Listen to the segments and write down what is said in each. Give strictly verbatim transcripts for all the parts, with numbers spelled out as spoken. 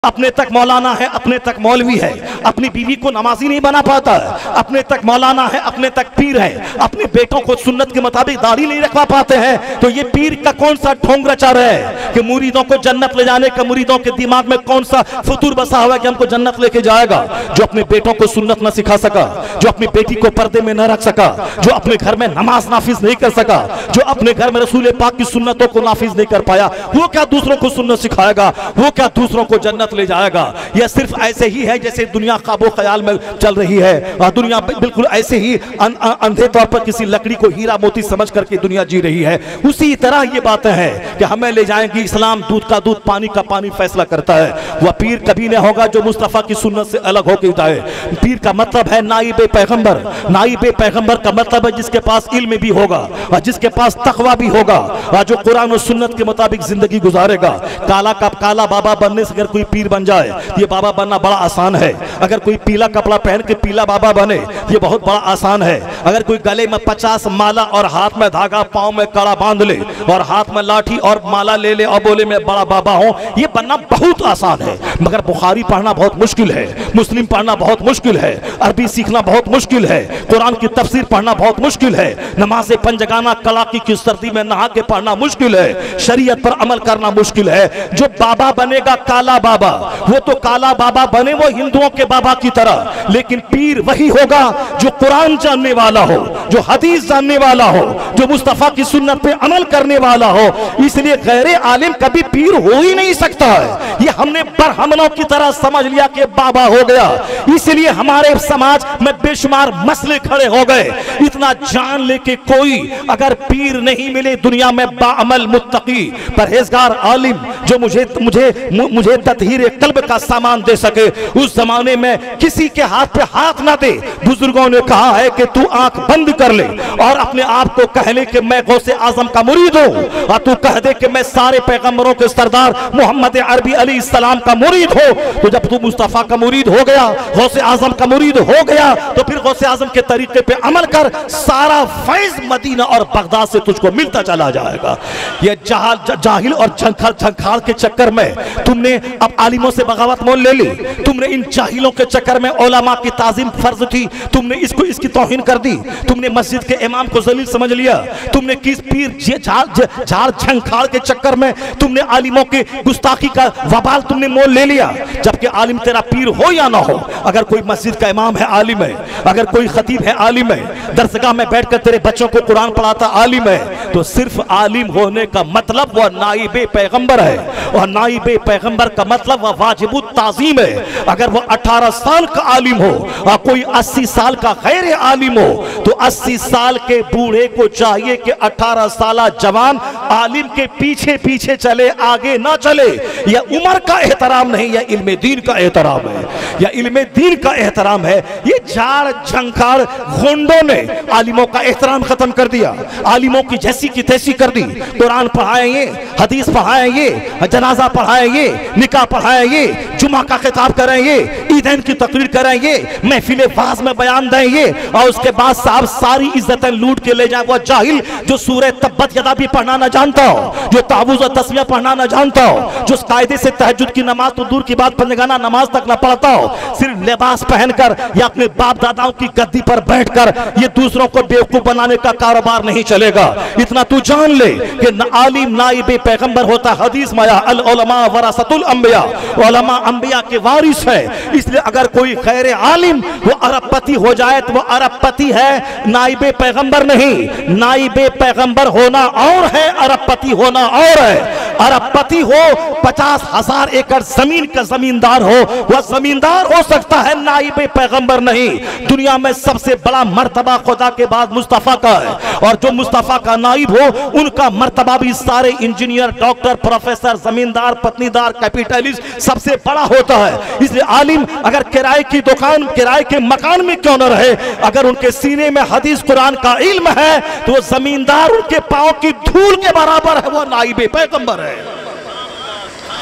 अपने तक मौलाना है, अपने तक मौलवी है, अपनी बीवी को नमाजी नहीं बना पाता, अपने तक मौलाना है, अपने तक पीर है, अपने बेटों को सुन्नत के मुताबिक दाढ़ी नहीं रखवा पाते हैं, तो ये पीर का कौन सा ढोंग रचा रहे है कि मुरीदों को जन्नत ले जाने का मुरीदों के दिमाग में कौन सा फतूर बसा हुआ है कि हमको जन्नत लेके जाएगा। जो अपने बेटों को सुन्नत न सिखा सका, जो अपनी बेटी को पर्दे में न रख सका, जो अपने घर में नमाज नाफिज नहीं कर सका, जो अपने घर में रसूल पाक की सुन्नतों को नाफिज नहीं कर पाया, वो क्या दूसरों को सुन्नत सिखाएगा, वो क्या दूसरों को जन्नत ले जाएगा। यह सिर्फ ऐसे ही है जैसे दुनिया काबू ख्याल में चल रही है, और दुनिया बिल्कुल ऐसे ही अं, अंधे तौर पर किसी लकड़ी को हीरा मोती समझ करके दुनिया जी रही है। उसी तरह ये बातें हैं कि हमें ले जाएंगी इस्लाम दूध का दूध पानी का पानी फैसला करता है। वह पीर कभी नहीं होगा जो मुस्तफा की सुन्नत से अलग होकर जाए। पीर का मतलब है नाइबे पैगंबर। नाइबे पैगंबर का मतलब है जिसके पास इल्म भी होगा और जिसके पास तकवा भी होगा और जो कुरान और सुन्नत के मुताबिक जिंदगी गुजारेगा। काला का काला बाबा बनने से अगर कोई पीर बन जाए, ये बाबा बनना बड़ा आसान है। अगर कोई पीला कपड़ा पहन के पीला बाबा बने, ये बहुत बड़ा आसान है। अगर कोई गले में पचास माला और हाथ में धागा, पांव में कड़ा बांध ले और हाथ में लाठी और माला ले ले और बोले मैं बड़ा बाबा हूं, ये बनना बहुत आसान है। मगर बुखारी पढ़ना बहुत मुश्किल है, मुस्लिम पढ़ना बहुत मुश्किल है, अरबी सीखना बहुत मुश्किल है, कुरान की तफसीर पढ़ना बहुत मुश्किल है, नमाज़े पंजगाना कड़ाकी की सर्दी में नहा के पढ़ना मुश्किल है, शरीयत पर अमल करना मुश्किल है। जो बाबा बनेगा काला बाबा, वो तो काला बाबा बने वो हिंदुओं के बाबा की तरह, लेकिन पीर वही होगा जो कुरान जानने वाला हो, जो हदीस जानने वाला हो, जो मुस्तफा की सुन्नत पे अमल करने वाला हो। इसलिए गैर आलिम कभी पीर हो ही नहीं सकता है। ये हमने बरहमनों की तरह समझ लिया कि बाबा हो गया, इसलिए हमारे समाज में बेशुमार मसले खड़े हो गए। इतना जान लेके कोई अगर पीर नहीं मिले दुनिया में बाअमल मुत्तकी परहेजगार आलिम जो मुझे मुझे मुझे ततहीर कल्ब का सामान दे सके, उस जमाने में किसी के हाथ पे हाथ ना दे। बुजुर्गों ने कहा है कि तू आंख बंद कर ले और अपने आप को कह ले कि मैं गौसे आजम का मुरीद हूं, और तू कह दे कि मैं सारे पैगंबरों के सरदार मोहम्मद अरबी अलैहिस्सलाम का मुरीद हो। तो जब तू मुस्तफा का मुरीद हो गया, गौसे आजम का मुरीद हो गया, तो फिर गौसे आजम के तरीके पे अमल कर, सारा फैज मदीना और बगदाद से तुझको मिलता चला जाएगा। ये जहाल जाहिल और झंखाड़ झंखाड़ के चक्कर में तुमने अब आलिमों से बगावत मोल ले ली, तुमने इन जाहिलों के चक्कर में उलमा की ताजीम फर्ज थी, तुमने इसको इसकी तौहीन कर दी, तुमने मस्जिद के इमाम को जलील समझ लिया, तुमने किस पीर झाड़ झंखाड़ के चक्कर में तुमने आलिमों के गुस्ताखी का वबाल तुमने मोल ले लिया। जबकि आलिम तेरा पीर हो या ना हो, अगर कोई मस्जिद का इमाम है आलिम है, अगर कोई खतीब है आलिम है, दरसगाह में बैठकर तेरे बच्चों को कुरान पढ़ाता आलिम है, तो सिर्फ आलिम होने का मतलब वह नाइबे पैगंबर है, और नाइबे पैगंबर का मतलब वह वाजिबुत ताज़ीम है। अगर वह अठारह साल का आलिम हो और कोई अस्सी साल का गैर आलिम हो, तो अस्सी साल के बूढ़े को चाहिए कि अठारह साल जवान आलिम के पीछे पीछे चले, आगे ना चले। यह उम्र का एहतराम नहीं, यह इल्मे दीन का एहतराम है, यह इल्मे दीन का एहतराम है। ये झाड़ झंखाड़ गुंडों ने आलिमों का एहतराम खत्म कर दिया, आलिमों की जैसी की तैसी कर दी। कुरान पढ़ाएंगे, हदीस पढ़ाएंगे, जनाजा पढ़ाएंगे, निकाह पढ़ाएंगे, जुमा का खिताब करेंगे, ईदैन की तकरीर करेंगे, महफिल वाज में बयान देंगे, और उसके बाद साहब सारी इज्जतें लूट के ले जाए। वो जाहिल जो सूरह तब्बत यदा भी पढ़ना ना जानता हो, जो तावुज़ और तस्बिया पढ़ना ना जानता हो, जो कायदे से तहज्जुद की नमाज तो दूर की बात पंजगाना नमाज तक ना पढ़ता हो, सिर्फ लिबास पहनकर या अपने बाप दादाओं की गद्दी पर बैठकर ये दूसरों को बेवकूफ बनाने का कारोबार नहीं चलेगा। इतना तू जान ले कि न आलिम नाइबे पैगंबर होता, हदीस माया अल उलमा वरासतुल अंबिया, उलमा अंबिया के वारिस है। इसलिए अगर कोई गैर आलिम वो अरबपति हो जाए तो वो अरबपति है, नाइबे पैगंबर नहीं। नाइबे पैगंबर होना और है, अरबपति होना और है। अरबपति हो पचास हजार एकड़ जमीन का जमींदार हो, वह जमींदार हो सकता है, नाइबे पैगंबर नहीं। दुनिया में सबसे बड़ा मर्तबा खुदा के बाद मुस्तफा का है, और जो मुस्तफा का नाइब हो उनका मर्तबा भी सारे इंजीनियर, डॉक्टर, प्रोफेसर, जमींदार, पत्नीदार, कैपिटलिस्ट सबसे बड़ा होता है। इसलिए आलिम अगर किराए की दुकान, किराए के मकान में क्यों न रहे, अगर उनके सीने में हदीस कुरान का इल्म है तो वो जमींदार उनके पांव की धूल के बराबर है, वो नाइबे पैगंबर है।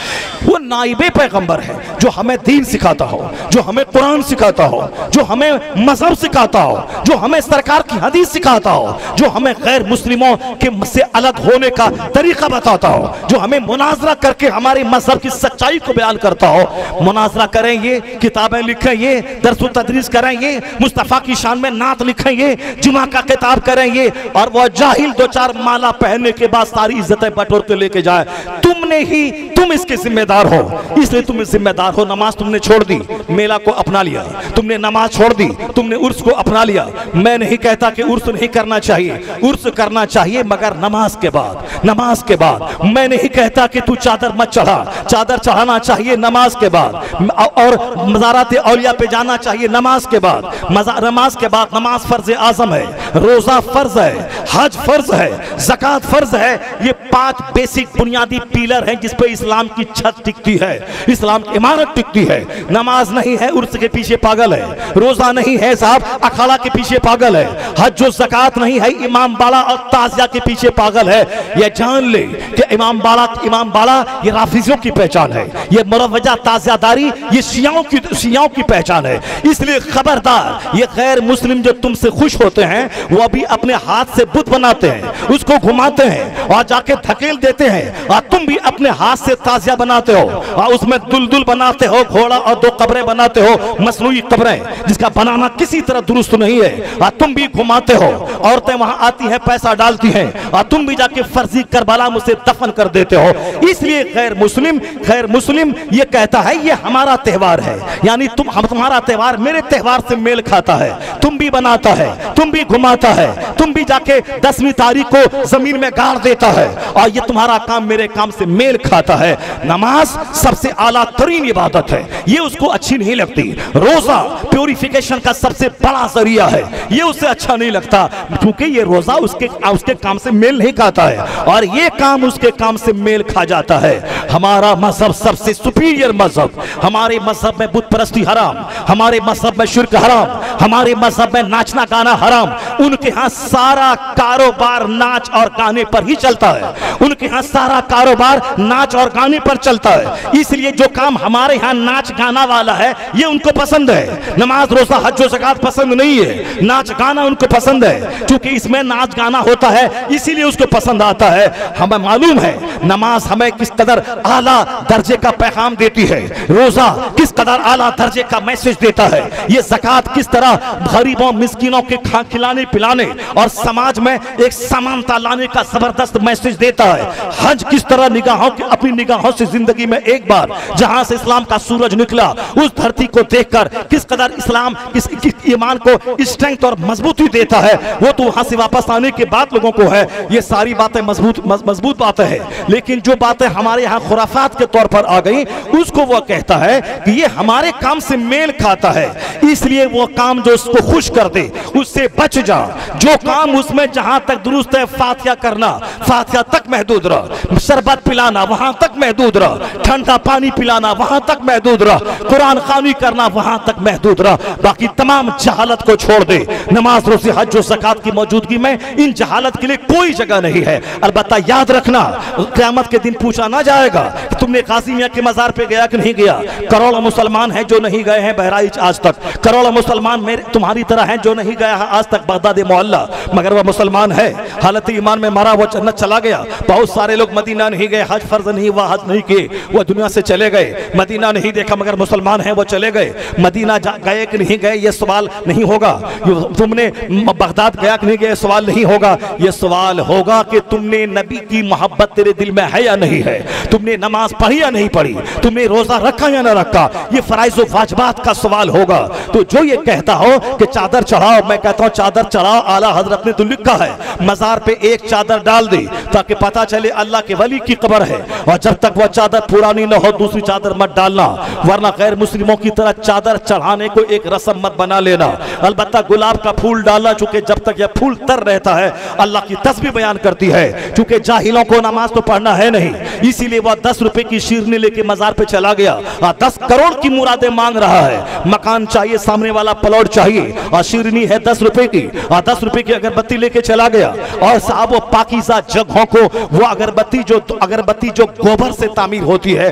वो नाइबे पैगंबर है जो हमें दीन सिखाता हो, जो हमें कुरान सिखाता हो, जो हमें मजहब सिखाता हो, जो हमें सरकार की हदीस सिखाता हो, जो हमें गैर मुस्लिमों के से अलग होने का तरीका बताता हो, जो हमें मुनाजरा करके हमारे मजहब की सच्चाई को बयान करता हो। मुनाजरा करें ये, किताबें लिखें ये, दर्स व तदरीस करें ये, मुस्तफ़ा की शान में नात लिखें ये, जुमा का किताब करें ये, और वो जाहिल दो चार माला पहनने के बाद सारी इज्जतें बटोर के लेके जाए। तुमने ही, तुम इसके जिम्मेदार हो, इसलिए तुम जिम्मेदार हो। नमाज तुमने छोड़ दी, मेला को अपना लिया, तुमने नमाज छोड़ दी, तुमने उर्स को अपना लिया। मैं नहीं कहता कि उर्स नहीं करना चाहिए, उर्स करना चाहिए मगर नमाज के बाद, नमाज के बाद। मैं नहीं कहता कि तू चादर मत चढ़ा, चादर चढ़ाना चाहिए नमाज के बाद, और मज़ारात औलिया पे जाना चाहिए नमाज के बाद। नमाज के बाद नमाज फर्ज आजम है, रोजा फर्ज है, हज फर्ज है, ज़कात फर्ज है। ये पांच बेसिक बुनियादी पिलर हैं जिस पे इस्लाम की छत टिकती है, इस्लाम की इमारत टिकती है। नमाज नहीं है उर्स के पीछे पागल है, रोजा नहीं है साहब अखाड़ा के पीछे पागल है, हज जो ज़कात नहीं है इमाम बाड़ा और ताज़िया के पीछे पागल है। ये जान ले कि इमाम बाड़ा, इमाम बाड़ा ये राफिजियों की पहचान है, ये मुरव्वजा ताज़ियादारी ये शियाओं की शियाओं की पहचान है। इसलिए खबरदार, ये गैर मुस्लिम जो तुमसे खुश होते हैं वो अभी अपने हाथ से बुत बनाते हैं, उसको घुमाते हैं और जाके धकेल देते हैं, और तुम भी अपने हाथ से ताज़िया बनाते हो और उसमें दुलदुल बनाते हो, घोड़ा और दो कब्रें बनाते हो, मसनूई कब्रें जिसका बनाना किसी तरह दुरुस्त नहीं है, और तुम भी घुमाते हो। औरतें वहां आती हैं, पैसा डालती हैं, और तुम भी जाके फर्जी करबला मुझसे दफन कर देते हो। इसलिए गैर मुस्लिम गैर मुस्लिम ये कहता है ये हमारा त्यौहार है, यानी तुम हम तुम्हारा त्यौहार मेरे त्यौहार से मेल खाता है, तुम भी बनाता है, तुम भी घुमाता है, तुम भी जाके दसवीं तारीख को जमीन में गाड़ देता है, और ये तुम्हारा काम मेरे काम से मेल खाता है। नमाज सबसे आला तरीन इबादत है, ये उसको अच्छी नहीं लगती। रोजा प्यूरिफिकेशन का सबसे बड़ा जरिया है, ये उसे अच्छा नहीं लगता, क्योंकि ये रोजा उसके उसके काम से मेल नहीं खाता है, और ये काम उसके काम से मेल खा जाता है। हमारा मजहब सबसे सुपीरियर मजहब, हमारे मजहब में बुत परस्ती हराम, हमारे मजहब में शिर्क हराम, हमारे मजहब में नाचना गाना हराम। उनके यहाँ सारा कारोबार नाच और गाने पर ही चलता है, उनके यहाँ सारा कारोबार नाच और गाने पर चलता है। इसलिए जो काम हमारे यहाँ नाच गाना वाला है ये उनको पसंद है। नमाज रोजा हज ज़कात पसंद नहीं है, नाच गाना उनको पसंद है, क्योंकि इसमें नाच गाना होता है इसीलिए उसको पसंद आता है। हमें मालूम है नमाज हमें किस कदर आला दर्जे का पैगाम देती है, रोजा किस कदर आला दर्जे का मैसेज देता है, ये ज़कात किस तरह गरीबों मिस्किनों के खा खिलाने पिलाने और समाज में एक समानता लाने का जबरदस्त मैसेज देता है। हज किस तरह निगाहों के अपनी निगाहों से जिंदगी में एक बार जहां से इस्लाम का सूरज निकला उस धरती को देखकर किस कदर इस्लाम इस, इस ईमान को स्ट्रेंथ और मजबूती देता है, वो तो वहां से वापस आने के बाद लोगों को है। ये सारी बातें मजबूत मजबूत बातें हैं, लेकिन जो बातें हमारे यहाँ खुराफात के तौर पर आ गई उसको वो कहता है कि ये हमारे काम से मेल खाता है, इसलिए वो काम जो उसको खुश कर दे उससे बच जा। जो काम उसमें जहां तक दुरुस्त है फातिहा करना, फातिहा तक महदूद रह, शरबत पिलाना वहां तक महदूद रह, ठंडा पानी पिलाना वहां तक महदूद रह, कुरान खानी करना वहां तक महदूद रह, बाकी तमाम जहालत को छोड़ दे। नमाज रोज़े हज और ज़कात की मौजूदगी में इन जहालत के लिए कोई जगह नहीं है। अलबत्ता याद रखना क़यामत के दिन पूछा ना जाएगा कि तुमने काज़ी मियां के मज़ार पे गया कि नहीं गया। करोड़ों मुसलमान हैं जो नहीं गए हैं बहराइच आज तक, करोड़ों मुसलमान मेरे तुम्हारी तरह हैं जो नहीं गया आज तक बगदाद मोहल्ला, मगर वह मुसलमान है, हालत ईमान में मरा, वो जन्नत चला गया। बहुत सारे लोग मदीना नहीं गए, हज फर्ज नहीं हुआ, हज नहीं किए, वो दुनिया से चले गए। मदीना नहीं देखा मगर मुसलमान हैं वो चले गए। मदीना गए कि नहीं गए ये सवाल नहीं होगा, तुमने बगदाद गया कि नहीं गए सवाल नहीं होगा, ये सवाल होगा कि तुमने नबी की मोहब्बत तेरे दिल में है या नहीं है, तुमने नमाज पढ़ी या नहीं पढ़ी, तुमने रोजा रखा या ना रखा, ये फराइज़ व वाजिबात का सवाल होगा। तो जो ये कहता हो कि चादर चढ़ाओ, मैं कहता हूँ चादर चढ़ाओ, आला हजरत ने तो लिखा है मजार पे एक चादर डाल दे ताकि पता चले अल्लाह के वली की कब्र है, और जब तक वह चादर पुरानी न हो दूसरी चादर मत डालना, वरना गैर मुस्लिमों की तरह चादर चढ़ाने को एक रस्म मत बना लेना। अलबत्ता गुलाब का फूल डालना, चूंकि जब तक यह फूल तर रहता है अल्लाह की तस्बीह बयान करती है, चूंकि जाहिलों को नमाज तो पढ़ना है नहीं, इसीलिए वह दस रुपए की शीरनी लेके मजार पे चला गया, दस करोड़ की मुरादें मांग रहा है। मकान चाहिए, सामने वाला प्लॉट चाहिए, और शिरनी है दस रुपए की, और दस रुपए की अगरबत्ती लेके चला गया। और साहब वो पाकीज़ा जगहों को वो अगरबत्ती जो अगरबत्ती जो गोबर से तामीर होती है,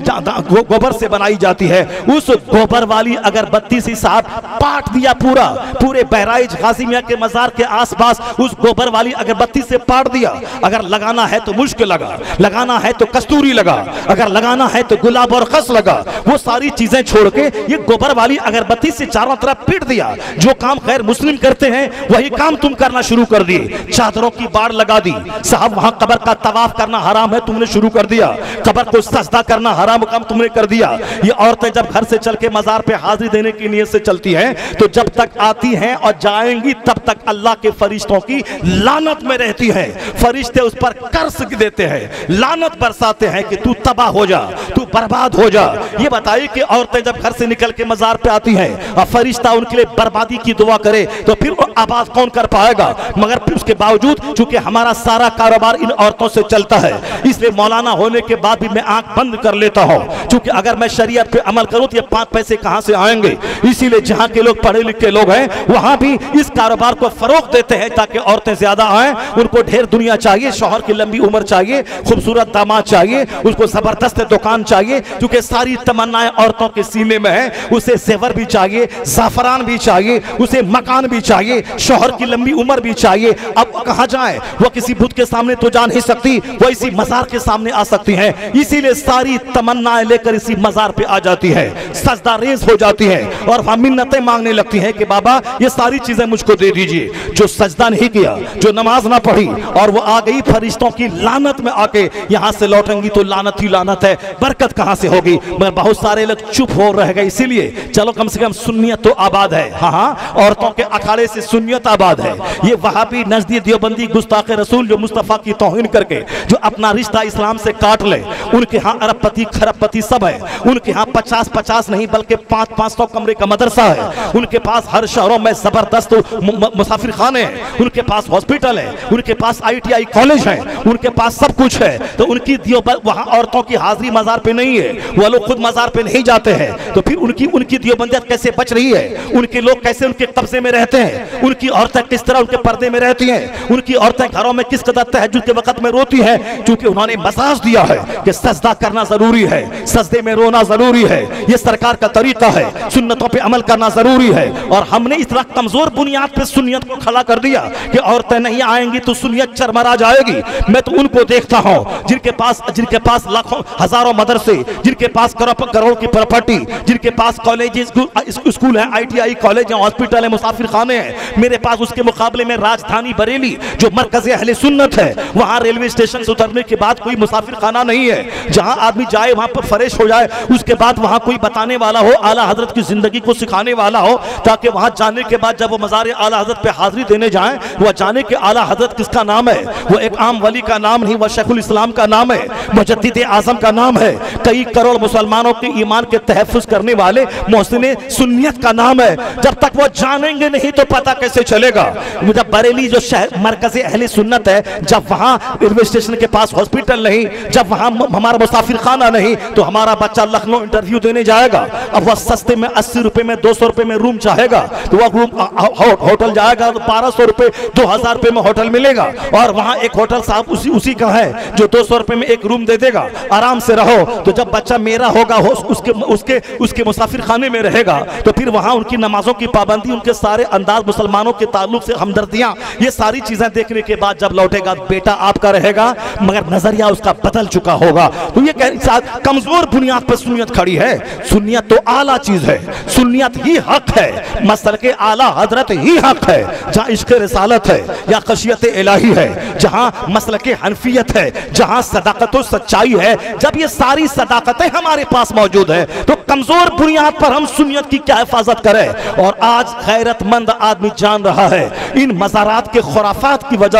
गो, गोबर से बनाई जाती है, उस गोबर वाली अगरबत्ती से साहब पाट दिया पूरा, पूरे बहराइच गाजी मियां के मजार के आसपास उस गोबर वाली अगरबत्ती से पाट दिया। अगर लगाना है तो मुश्क लगा, लगाना है तो कस्तूरी लगा, अगर लगाना है तो गुलाब और खस लगा। वो सारी चीजें छोड़ के ये गोबर वाली अगरबत्ती से चारों तरफ पीट दिया। जो काम गैर मुस्लिम करते हैं वही काम तुम करना शुरू कर दिए। चादरों की बाड़ लगा दी साहब, वहां कब्र का तवाफ करना हराम है, तुमने शुरू कर दिया। कब्र को सजदा करना हराम काम तुमने कर दिया। ये औरतें जब घर से चल के मजार पे हाजिरी देने की नीयत से चलती हैं तो जब तक आती हैं और जाएंगी तब तक अल्लाह के फरिश्तों की लानत में रहती हैं। फरिश्ते उस पर कर्ज देते हैं, लानत बरसाते हैं कि तू तबाह हो जा, तू बर्बाद हो जा। ये बताइए कि औरतें जब घर से निकल के मजार पे आती हैं और फरिश्ता उनके लिए बर्बादी की दुआ करे तो फिर वो आबाद कौन कर पाएगा? मगर फिर उसके बावजूद चूंकि हमारा सारा कारोबार इन औरतों से चलता है, इसलिए मौलाना होने के बाद भी मैं आंख बंद कर लेता हूं, क्योंकि अगर मैं शरीयत पे अमल करूं तो ये पांच पैसे कहां से आएंगे। इसीलिए जहां के लोग पढ़े लिखे लोग हैं वहां भी इस कारोबार को फरोग देते हैं ताकि औरतें ज्यादा आए। उनको ढेर दुनिया चाहिए, शौहर की लंबी उम्र चाहिए, खूबसूरत दामाद चाहिए, उसको जबरदस्त दुकान चाहिए, क्योंकि सारी तमन्नाएं औरतों के सीने में है। उसे जेवर भी चाहिए, जाफरान भी चाहिए, उसे मकान भी चाहिए, शौहर की लंबी उम्र भी चाहिए। अब कहां जाए? वो किसी बुत के सामने तो जा नहीं सकती, वो इसी मजार के सामने आ सकती है। इसीलिए सारी तमन्नाएं लेकर इसी मजार पे आ जाती है, सजदा रेज हो जाती है और वहां मिन्नतें मांगने लगती है कि बाबा ये सारी चीजें मुझको दे दीजिए। जो सजदा नहीं किया, जो नमाज ना पढ़ी और वो आ गई फरिश्तों की लानत में आके यहां से लौटेंगी तो लानत ही लानत है, बरकत कहां से होगी? मगर बहुत सारे लोग चुप हो रह गए। इसीलिए चलो कम से कम सुन्नियत तो आबाद है। हाँ हाँ, औरतों के अखाड़े से सुन्नियत आबाद है। ये वहाबी नजदी देवबंदी गुस्ताखे रसूल जो मुस्तफा की तौहीन करके जो अपना रिश्ता इस्लाम से काट ले, उनके यहाँ अरबपति खरबपति सब है। उनके यहाँ पचास पचास नहीं बल्कि पाँच पाँच सौ कमरे का मदरसा है। उनके पास हर शहरों में जबरदस्त मुसाफिर खाने हैं, उनके पास हॉस्पिटल है, उनके पास आई टी आई कॉलेज है, उनके पास सब कुछ है। तो उनकी वहाँ औरतों की हाजिरी मजार पे नहीं है, वो लोग खुद मजार पे नहीं जाते हैं। तो फिर उनकी उनकी दियोबंदियत कैसे बच रही है? उनके लोग कैसे उनके कब्जे में रहते हैं? उनकी औरतें किस तरह उनके पर्दे में रहती हैं? उनकी औरतें घरों में किस कदर तहज्जुद के वक्त में रोती है? क्योंकि उन्होंने मसाज दिया है कि सजदा करना जरूरी है, सजदे में रोना जरूरी है, ये सरकार का तरीका है, सुन्नतों पे अमल करना जरूरी है। और हमने इस तरह कमजोर बुनियाद पे सुन्नियत को खड़ा कर दिया कि औरतें नहीं आएंगी तो सुन्नियत चरमरा जाएगी। मैं तो उनको देखता हूँ जिनके पास जिनके पास लाखों हजारों मदरसे, जिनके पास करोड़ की प्रॉपर्टी, जिनके पास कॉलेज स्कूल है, आई टी आई कॉलेज है, हॉस्पिटल है, मुसाफिर खाने हैं। मेरे पास उसके मुकाबले में राजधानी बरेली जो मरकज अहले सुन्नत है, वहाँ रेलवे स्टेशन से उतरने के बाद कोई मुसाफिर खाना नहीं है। जहाँ आदमी जाए वहाँ पर फ्रेश हो जाए, उसके बाद वहाँ कोई बताने वाला हो, आला हजरत की जिंदगी को सिखाने वाला हो, ताकि वहाँ जाने के बाद जब वो मजार आला हजरत पे हाजिरी देने जाए वह जाने के आला हजरत किसका नाम है। वो एक आम वली का नाम नहीं, वह शेखुल इस्लाम का नाम है, मुजद्दिद आजम का नाम है, कई करोड़ मुसलमानों के ईमान के तहफ़्फ़ुज़ करने वाले मोहसिन सुन्नियत का नाम है। जब तक वो जानेंगे नहीं तो पता कैसे चलेगा? जब बरेली जो शहर मरकज़ अहले सुन्नत है, जब वहाँ रेलवे स्टेशन के पास हॉस्पिटल नहीं, जब वहाँ हमारा मुसाफिर खाना नहीं, तो हमारा बच्चा लखनऊ इंटरव्यू देने जाएगा, अब वह सस्ते में अस्सी रुपए में दो सौ रुपए में रूम चाहेगा तो वह रूम होटल जाएगा तो बारह सौ रुपए दो हजार रुपए में होटल मिलेगा। और वहाँ एक होटल साहब उसी उसी का है जो दो सौ रुपए में एक रूम दे देगा, आराम से रहो। तो जब बच्चा मेरा होगा हो, उसके उसके उसके मुसाफिर खाने में रहेगा तो फिर वहाँ उनकी नमाजों की पाबंदी, उनके सारे अंदाज, मुसलमानों के ताल्लुक से हमदर्दियाँ, ये सारी चीजें देखने के बाद जब लौटेगा बेटा आपका रहेगा मगर नजरिया उसका बदल चुका होगा। तो ये कमजोर बुनियाद पर सुन्नियत खड़ी है। सुन्नियत तो आला चीज है, सुन्नियत ही हक है, मसल के आला हजरत ही हक है। जहाँ इश्क रिसालत है या खशियत इलाही है, जहाँ मसल के हनफियत है, जहाँ सदाकत और सच्चाई है, जब ये सारी सदाकतें हमारे पास मौजूद है तो कमजोर बुनियाद पर हम सुन्नियत की क्या हिफाजत करें। और आज गैरतमंद आदमी जान रहा है इन मज़ारात के खुराफात की वजह से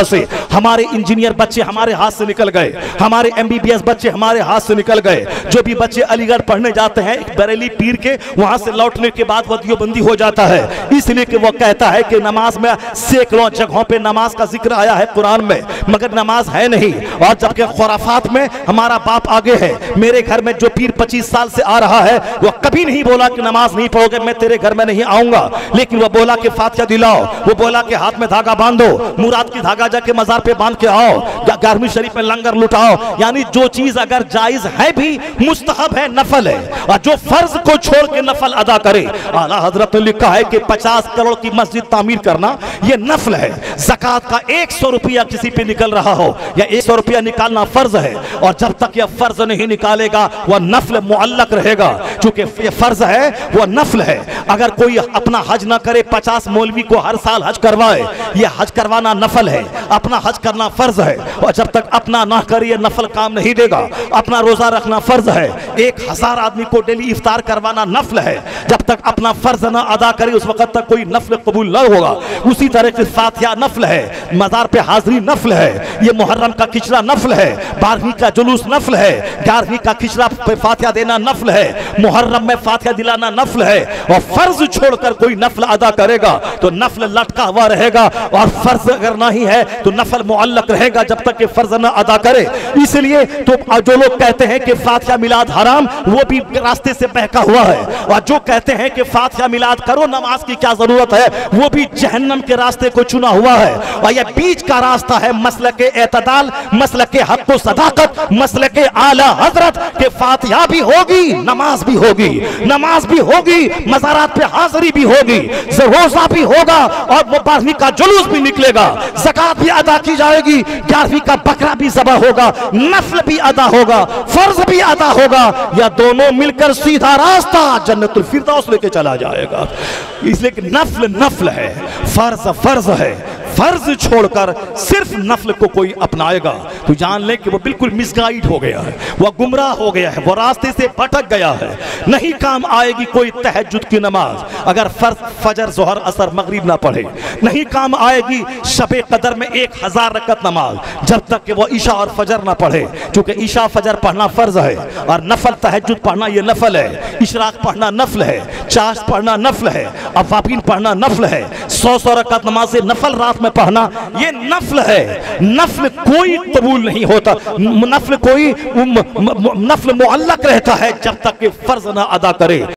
हमारे इंजीनियर बच्चे हमारे हाथ से निकल गए, हमारे एमबीबीएस बच्चे हमारे हाथ से निकल गए। जो भी बच्चे अलीगढ़ पढ़ने जाते हैं एक बरेली पीर के, वहां से लौटने के बाद वो दियोबंदी हो जाता है, इसलिए कि वो कहता है कि नमाज में सैकड़ों जगहों पे नमाज का जिक्र आया है कुरान में, मगर नमाज है नहीं। और जबकि खुराफात में हमारा बाप आगे है। मेरे घर में जो पीर पच्चीस साल से आ रहा है वो कभी नहीं बोला कि नमाज नहीं पढ़ोगे मैं तेरे घर में नहीं आऊंगा, लेकिन वो बोला कि फातिहा दिलाओ, वो बोला कि हाथ में धागा बांधो, मुराद की धागा जाके मजार पे बांध के आओ, ग्यारहवीं शरीफ में लंगर लुटाओ। यानी जो चीज अगर जायज है भी मुस्तहब है, नफल है, और जो फर्ज को छोड़ के नफल अदा करे। आला हजरत ने लिखा है कि पचास करोड़ की मस्जिद तामीर करना ये नफल है। ज़कात का एक सौ रुपया किसी पे निकल रहा हो या एक सौ रुपया निकालना फर्ज है, और जब तक यह फर्ज नहीं निकालेगा वह नफल मुअल्लक रहेगा। क्योंकि ये फर्ज है वह नफल है। अगर कोई अपना हज ना करे, पचास मौलवी को हर साल हज करवाए, यह हज करवाना नफल है, अपना हज करना फर्ज है। और जब तक अपना ना करे ये नफल काम नहीं देगा। अपना रोजा रखना फर्ज है, एक हजार आदमी को डेली इफ्तार करवाना नफल है, जब तक अपना फर्ज ना अदा करे उस वक्त तक कोई नफल कबूल न होगा। उसी तरह से फातिहा नफल है, मजार पे हाजिरी नफल है, ये मुहर्रम का खिचड़ा नफल है, बारहवीं का जुलूस नफल है, ग्यारहवीं का खिचड़ा पे फातिहा देना नफल है, मुहर्रम में फातिहा दिलाना नफल है। और फर्ज छोड़कर कोई नफल अदा करेगा तो नफल लटका हुआ रहेगा, और फर्ज अगर नहीं है तो नफल मुअल्लक रहेगा जब तक कि फर्ज न अदा करे। इसलिए तो जो लोग कहते हैं कि फातिहा मिलाद हराम, वो भी रास्ते से बहका हुआ है, और जो कहते हैं कि फातिहा मिलाद करो नमाज की क्या जरूरत है, वो भी जहन्नम के रास्ते को चुना हुआ है। और यह बीच का रास्ता है, मसलके एतदाल, मसलके हक व सदाकत, मसलके आला हजरत के फातिहा भी होगी, नमाज भी होगी, नमाज भी होगी, मज़ारात पे हाजिरी भी होगी, रोजा भी होगा, और बारहवीं का जुलूस भी निकलेगा, ज़कात भी अदा की जाएगी, ग्यारहवीं का बकरा भी ज़बह होगा, नफल भी अदा होगा, फर्ज भी अदा होगा। या दोनों मिलकर सीधा रास्ता जन्नतुल फिरदौस लेके चला जाएगा। इसलिए कि नफल नफल है, फर्ज फर्ज है। फर्ज छोड़कर सिर्फ नफल को कोई अपनाएगा तो जान ले कि वो बिल्कुल मिसगाइड हो गया है, वह गुमराह हो गया है, वो रास्ते से भटक गया है। नहीं काम आएगी कोई तहज्जुद की नमाज अगर फर्ज फजर जोहर असर मगरिब ना पढ़े, नहीं काम आएगी शबे कदर में एक हजार रकत नमाज जब तक कि वो ईशा और फजर ना पढ़े। क्योंकि ईशा फजर पढ़ना फर्ज है और नफल तहज्जुद पढ़ना ये नफल है, इशराक पढ़ना नफल है, चाश पढ़ना नफल है, अवाबीन पढ़ना नफल है, सौ सौ रकत नमाज से नफल रात में पढ़ना ये नफल है। नफल कोई कबूल नहीं होता, नफल कोई नफल मुअल्लक रहता है जब तक कि फर्ज ना अदा करे।